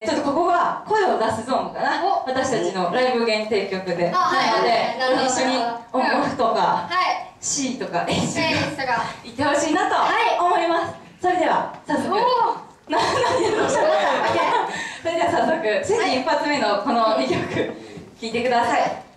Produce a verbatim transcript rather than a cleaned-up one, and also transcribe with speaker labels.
Speaker 1: ちょっとここは声を出すゾーンかな。私たちのライブ限定曲で、なので一緒に音符とか C とか H とか言ってほしいなと思います。それでは早速、な何でどうしたの？それでは早速新人一発目のこのにきょく聴いてください。